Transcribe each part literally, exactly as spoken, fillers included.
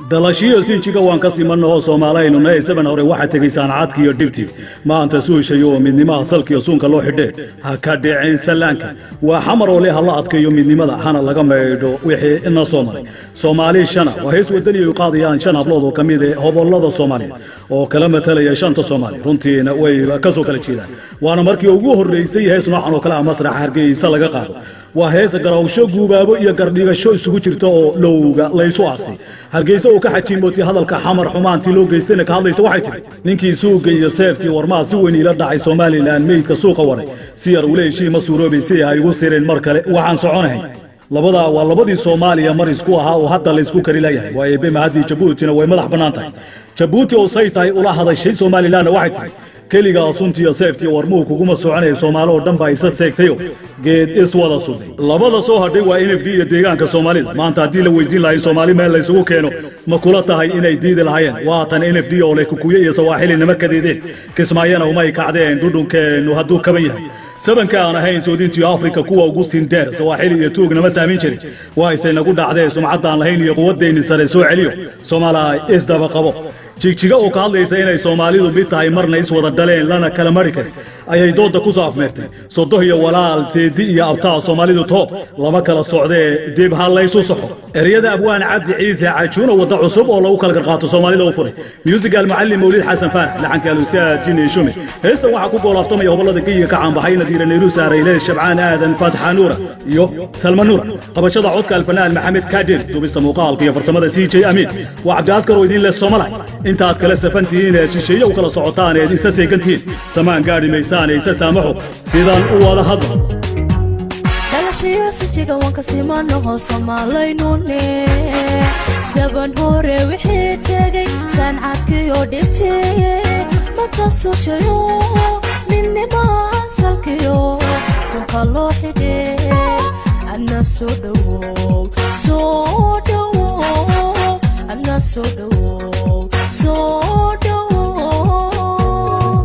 dalashiyo si jiga waan ka simanno Soomaaliyeenu na isaban hore waxa tagaysaan caadki iyo dibti maanta suushayo midnimada salka iyo suunka loo xidhay ha ka dhicin salaanka waa xamar oo leh hal adkayo midnimada hana laga meeydho wixii ina soo maray Soomaali shana waa hees wadani ay qaadiyaan shan hablood oo kamid ah hobolada Soomaaliyeed oo kala matalaya shanta Soomaali runtiina way ka soo kala jeedaan waana markii ugu horeysay hees noocan oo kala masrax Hargeysa laga qaado waa hees garawsho guubaabo iyo gardhigasho isugu jirto oo lowga la isu aasay Hargeysa oo ka xajiimootay hadalka xamar xumaantii loo geystayna ka hadlaysa waxay tiri ninkii suuqa iyo seeftii warmaa si weyn ila dhacay Soomaaliland meedka suuqa waray si yar u leeyshii Masuuroobi si ay ugu sireen mar kale waxaan soconahay labada waa labadii Soomaaliya mar isku ahaa oo hadda la isku kari layahay waa eebe mahadii Jabuutina way madax banaantahay Jabuuti oo saytay ula hadashay Soomaaliland waxay tiri keliga sunti iyo seeftii warmuu kugu soconay Soomaali oo dhanba isa seegtayo geed is wada suday labada soo hadhay waa N F D iyo deegaanka Soomaalida maanta hadii la weydiin lahayn Soomaali meel la isugu keeno ma kula tahay inay diidi lahaayeen waa tan N F D oo leh kukuye iyo Sawaaxili nimakadeedeen kismaayana uma ay kacdeen dhudhunkeenu hadduu kaban yahay sabanka aan ahayn Soodintii Afrika kuwa ugu sindeer Sawaaxili iyo tuugna ma saamin jirin waa isay nagu dhacday sumcadda aan lahayn iyo quwadeena sare soo celiyo Soomaaliya is daba qabo jigjiga oo ka hadlaysa inay Soomaalidu mid tahay marna is wada dhaleen lana kala mari karin ayay dooda ku soo afmeertay sodoh iyo walaal seedi iyo abtaa Soomaalidu toob lama kala socdee dib hal la isu saxo eriyada abwaan Cabdi Ciise Cajuuna wada cusub oo lagu kala qarqaato Soomaalida oo furay musical macallin Mawlid Xasan Faar lacanka Lustaad Jini Shume heesta waxa ku goolaftamay hobolada kiiga ka caan baxay nadiira Nayru Saaraylee Shabcaan Aadan Fatxa Nuura iyo Salman Nuura qabashada codka alfanaan Maxamed Kaadir dubista muuqaalka iyo farsamada C J Amin waa Cabdi Askar oo idin la Soomaaliya inta aad kala safantiin ee shisheeye u kala socotaan ee isa seegantiin samaan gaari meysaan isa saamaxo sidaan u wada hadlo dalashiyo si jiga waan ka simanno Soomaaliyeenune saban hore wixii tagay sancadkii oo dhibtay mata suushayo midnimada salkiyo suuqa loo xidhay ana soo dhawow soo dhawow ana soo dhawow soo dhawow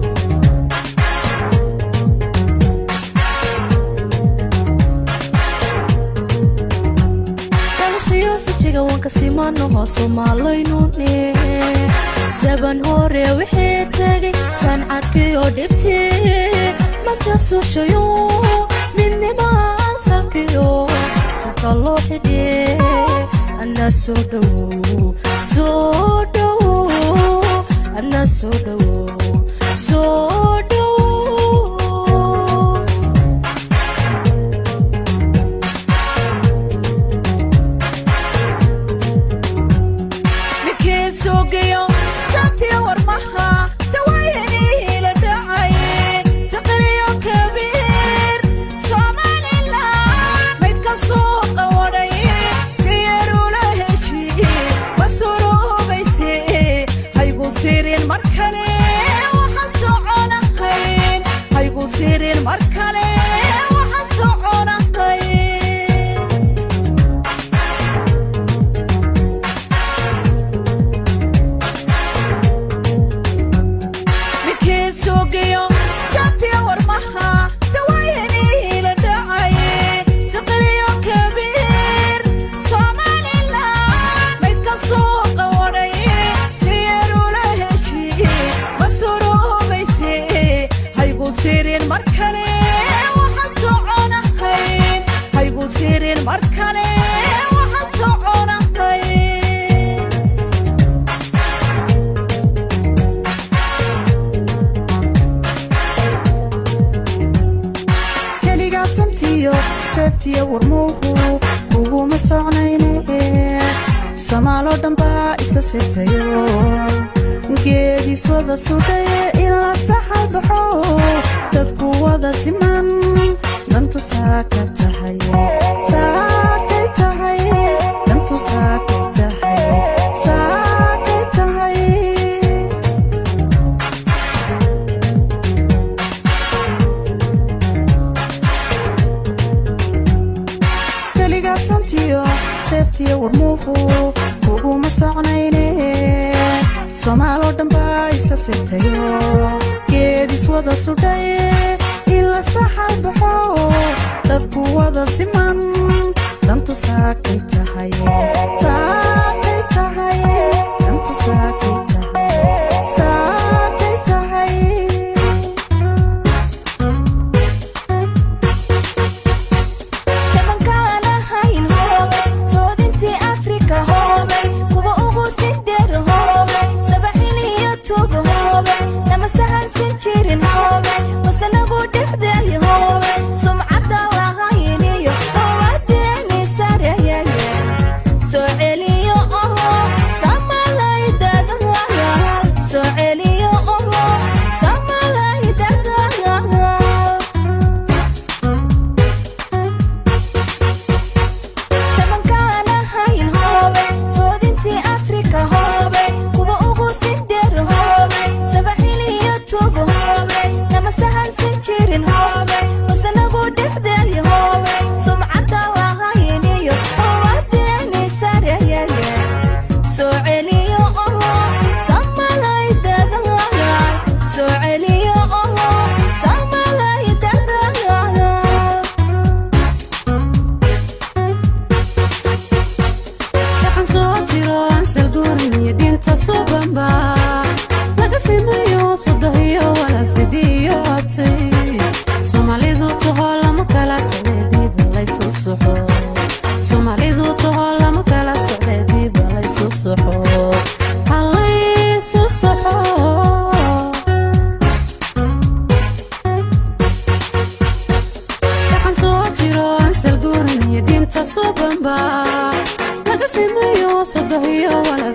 dalashiyo si jiga waan ka simanno Soomaaliyeenune saban hore wixii tagay sancadkii oo dhibtay mata suushayo midnimada salkiyo suuqa loo xidhay ana soo dhawow soo dhawow ana soo dhawow soo dhawow mikee soo geeyo sabtiyo warmaha sawayni la dhacay saqriyo kabiir Soomaaliland mid ka soo qawaday siyaru la heshii Masuuroobi haygu sirin mar kale waxa soconahay haygu sirin mar kale waxa soconahay mikee soo geeyo sabtiyo warmaha sawayni la dhacay saqriyo kabiir Soomaaliland mid ka soo qawaday siyaru la heshii Masuuroobi haygu sirin mar kale waxa soconahay haygu sirin mar kale waxa soconahay keliga santiyo seeftiyo warmuhu kugu ma soconayne Soomaalo dhanba isa seetayo geedis wada sudhay ila saxal baxo dadku wada siman dantu saaka tahay saaka tahay dantu saaka tahay saaka tahay keliga santiyo seeftiyo warmuhu kugu ma soconayne Soomaalo dhanba isa seetayo geedis wada sudhay ila saxal baxo dadku wada siman dantu saakay tahay saakay tahay dhaqan soo jiro aan salguurin iyo diinta suubanba laga simayo sodohiyo walaal sidiyo abtay Soomaalidu toho lama kala socdee balay soo soxo Soomaalidu toho lama kala socdee balay soo soxo halay soo soxo dhaqan soo jiro aan salguurin iyo diinta suubanba laga simayo sodohiyo walaal